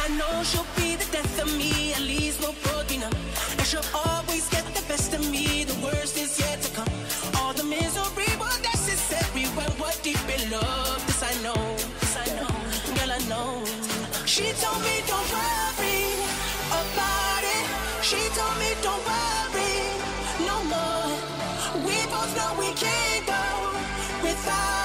I know she'll be the death of me, at least no broken up. And she'll always get the best of me, the worst is yet to come. All the misery was necessary when we're deep in love. This I know, girl I know. She told me don't worry about it. She told me don't worry no more. We both know we can't go without